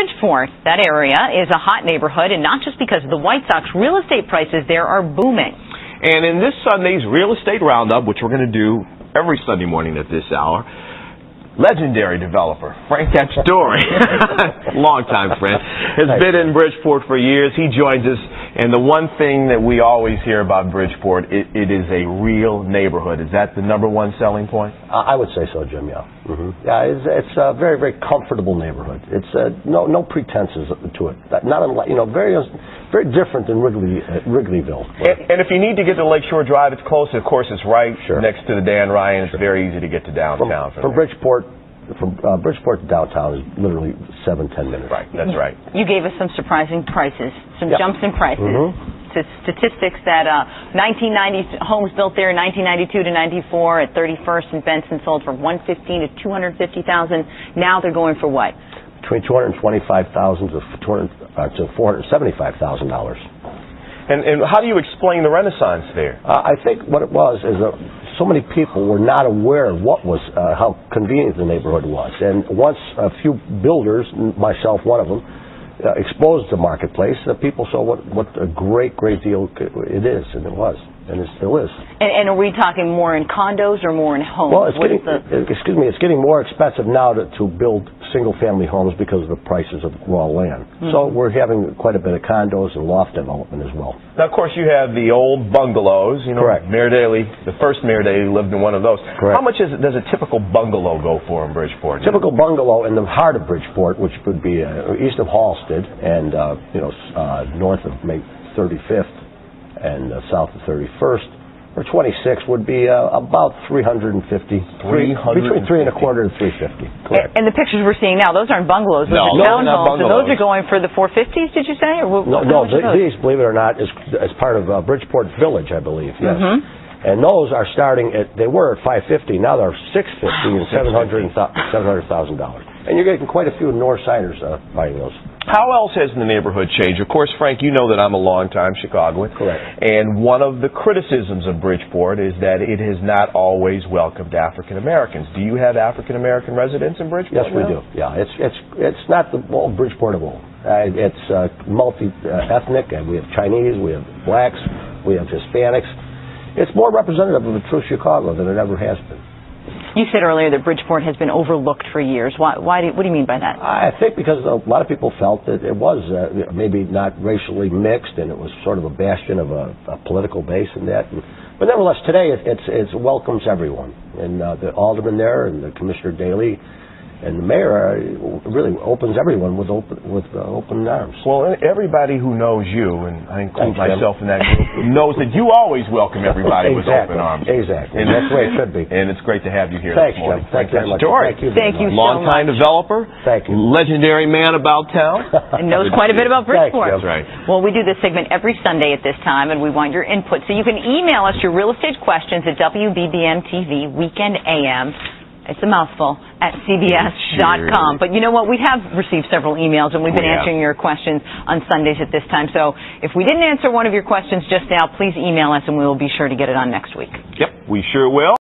Bridgeport, that area is a hot neighborhood, and not just because of the White Sox. Real estate prices there are booming. And in this Sunday's Real Estate Roundup, which we're going to do every Sunday morning at this hour, legendary developer Frank Cacciatore, longtime friend, has been in Bridgeport for years. He joins us, and the one thing that we always hear about Bridgeport, it is a real neighborhood. Is that the #1 selling point? I would say so, Jim. Yeah. Yeah, it's a very, very comfortable neighborhood. It's no pretenses to it. Not unlike, very different than Wrigleyville. And if you need to get to Lakeshore Drive, it's close. Of course, it's right next to the Dan Ryan. It's very easy to get to downtown. From Bridgeport to downtown is literally 7-10 minutes. Right, that's right. You gave us some surprising prices, some jumps in prices. Statistics that 1990 homes built there in 1992 to 94 at 31st and Benson sold for $115,000 to $250,000. Now they're going for what? Between $225,000 to $475,000. And how do you explain the renaissance there? I think what it was is that so many people were not aware of what was how convenient the neighborhood was, and once a few builders, myself one of them, exposed the marketplace, people saw what a great deal it is, and it was, and it still is. And are we talking more in condos or more in homes? Well, it's getting more expensive now to build single-family homes because of the prices of raw land. So we're having quite a bit of condos and loft development as well. Now, of course, you have the old bungalows. Correct. Mayor Daley, the first Mayor Daley lived in one of those. Correct. How much does a typical bungalow go for in Bridgeport? Typical bungalow in the heart of Bridgeport, which would be east of Halsted and north of maybe 35th and south of 31st, or 26 would be about $350. Between $325,000 and $350. Correct. And the pictures we're seeing now, those aren't bungalows; those are townhomes. So those are going for the 450s. Did you say? Or no. These, believe it or not, is part of Bridgeport Village, I believe. Yes. And those are starting at, they were at $550. Now they're $650 and $700,000. And you're getting quite a few Northsiders buying those. How else has the neighborhood changed? Of course, Frank, you know that I'm a longtime Chicagoan. Correct. And one of the criticisms of Bridgeport is that it has not always welcomed African Americans. Do you have African American residents in Bridgeport? Yes, we do. Yeah, it's not the old Bridgeport of old. It's multi-ethnic, and we have Chinese, we have blacks, we have Hispanics. It's more representative of a true Chicago than it ever has been. You said earlier that Bridgeport has been overlooked for years. What do you mean by that? I think because a lot of people felt that it was maybe not racially mixed, and it was sort of a bastion of a political base and that. But nevertheless, today it welcomes everyone, and the alderman there and the Commissioner Daley and the mayor really opens everyone with open arms. Well, everybody who knows you, and I include myself in that group, knows that you always welcome everybody with open arms. Exactly. And that's the way it should be. And it's great to have you here this morning. Thank you very much. Thank you so much. Longtime developer. Thank you. Legendary man about town. And knows quite a bit about Bridgeport. That's right. Well, we do this segment every Sunday at this time, and we want your input. So you can email us your real estate questions at WBBM-TV, Weekend AM. It's a mouthful, at CBS.com. But you know what? We have received several emails, and we've been answering your questions on Sundays at this time. So if we didn't answer one of your questions just now, please email us, and we will be sure to get it on next week. Yep, we sure will.